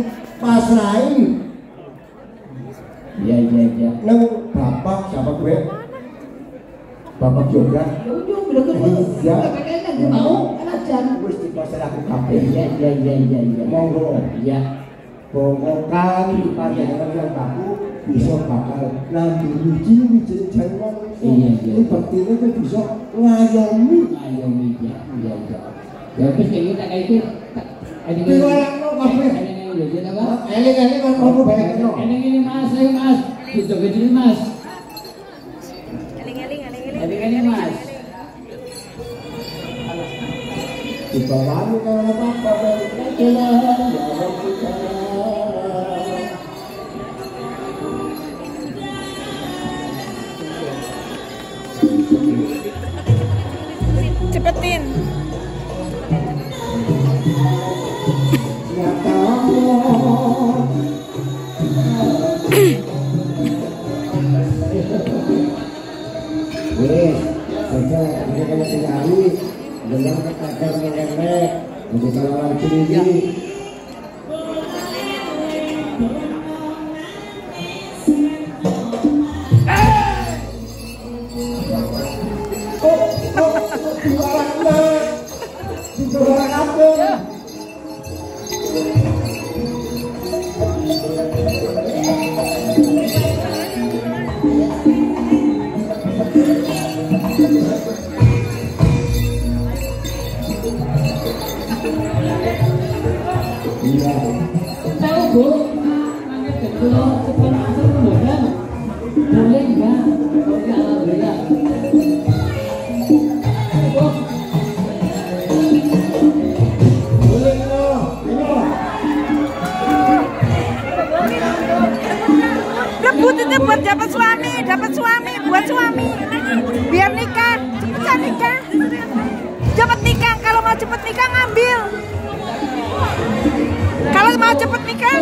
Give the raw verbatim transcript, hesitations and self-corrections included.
pasrahin. Iya iya iya. Neng bapak siapa gue? Bapak juga. Iya. Iya. Mau aja. Wis dipasar aku kabeh. Iya iya iya iya iya. Monggo. Iya. Pokoknya panjenengan yang baku bisa bakal ngambil wiji-wiji jangan. Iya iya. Ini baktinya tuh bisa ngayomi. Ngayomi ya. Iya iya. Ya wis kayak kita kayak itu. Piwalakno kabeh. Eling-eling kan ngono bae kena. Ini Mas, ayo Mas. Gitu-gitu Mas. Eling-eling, eling-eling. Eling-eling Mas. Dibawani kalau apa-apa baik jalan ya Cepetin. Wes, saja ini kalau tinggali dengan kekadar nenek, untuk salaman tinggi. Oh, oh, jualannya, jualan apa? Iya. Tahu Bu, manggil betul cepat masuk dulu kan? Boleh enggak? Boleh alhamdulillah. Boleh loh, ini. Rebut itu buat dapat suami, dapat suami, buat suami. Biar nikah, cepetan nikah. Cepet nikah, kalau mau cepet nikah ngambil. Kalau mau cepet nikah.